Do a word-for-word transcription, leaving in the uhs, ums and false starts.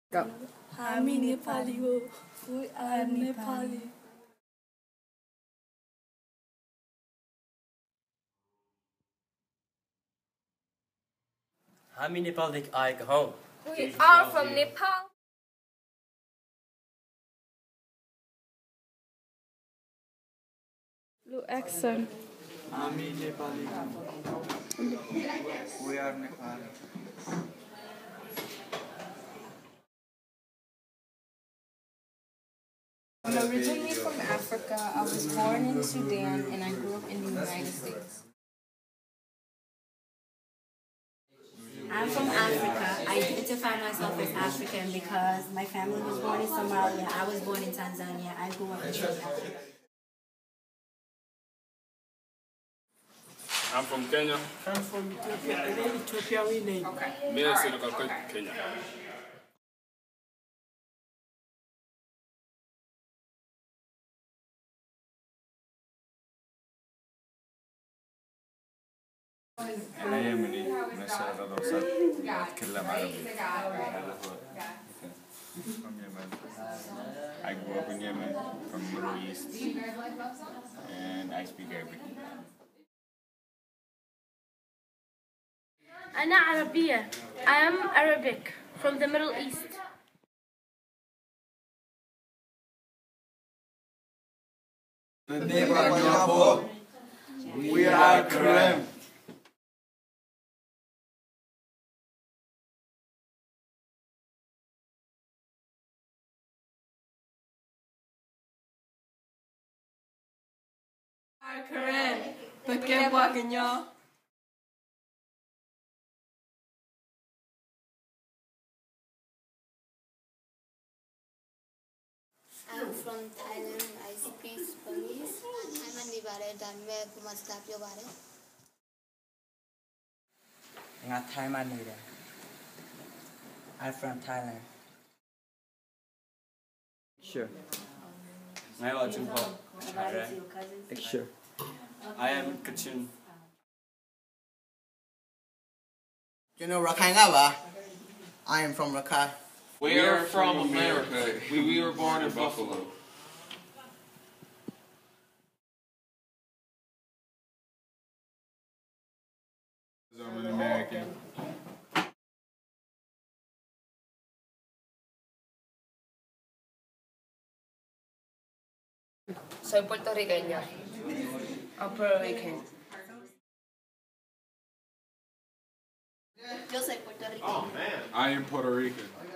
Go. हामी नेपाली हो we are Nepali हामी नेपालदेखि आएका हौं We are from Nepal. Blue accent. हामी Nepali we are Nepali. I'm originally from Africa. I was born in Sudan and I grew up in the United States. I'm from Africa. I identify myself as African because my family was born in Somalia. I was born in Tanzania. I grew up in Kenya. I'm from Kenya. I'm from Ethiopia. And then Ethiopia we name. Okay. Me and Senegal, Kenya. أنا يمني من الشرق الأوسط أتكلم عربي. From Yemen. I grew up in Yemen from the Middle East and I speak Arabic. أنا عربية. I am Arabic from the Middle East. We are Karen. Karen. Perché walking I'm from Thailand. I speak Burmese. I'm a Nibare Danme Kumastapio Bare. I'm Thailand. I'm from Thailand. Sure. I like to pop. Sure. I am Kachin. You know Rakhine? I am from Rakhine. We are from America. We, we were born in Buffalo. I'm an American. Soy puertorriqueña. I'm Puerto Rican. Yo soy puertorriqueña. I am Puerto Rican.